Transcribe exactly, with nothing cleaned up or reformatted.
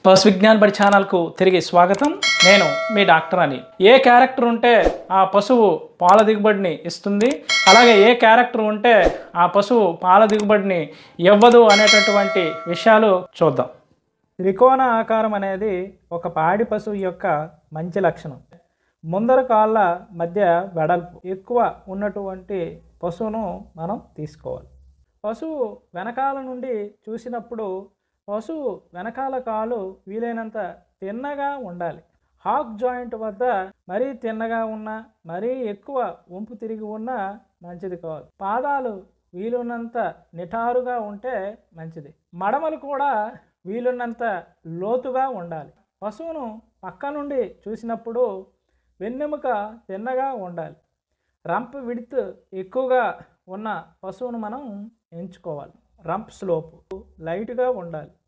పశు విజ్ఞాన్ బడి ఛానల్కు తిరిగి స్వాగతం. నేను మీ డాక్టర్ అని. ఏ క్యారెక్టర్ ఉంటే ఆ పశువు పాల దిగుబడిని ఇస్తుంది, అలాగే ఏ క్యారెక్టర్ ఉంటే ఆ పశువు పాల దిగుబడిని ఇవ్వదు అనేటటువంటి విషయాలు చూద్దాం. త్రికోణ ఆకారం అనేది ఒక పాడి పశువు యొక్క మంచి లక్షణం. ముందర కాళ్ళ మధ్య వెడల్పు ఎక్కువ ఉన్నటువంటి పశువును మనం తీసుకోవాలి. పశువు వెనకాల నుండి చూసినప్పుడు పశువు వెనకాల కాలు వీలైనంత తిన్నగా ఉండాలి. హాక్ జాయింట్ వద్ద మరీ తిన్నగా ఉన్నా, మరీ ఎక్కువ వంపు తిరిగి ఉన్నా మంచిది కాదు. పాదాలు వీలున్నంత నిటారుగా ఉంటే మంచిది. మడమలు కూడా వీలున్నంత లోతుగా ఉండాలి. పశువును పక్క నుండి చూసినప్పుడు వెన్నెముక తిన్నగా ఉండాలి. రంప్ విడ్త్ ఎక్కువగా ఉన్న పశువును మనం ఎంచుకోవాలి. రంప్ స్లోప్ లైట్గా ఉండాలి.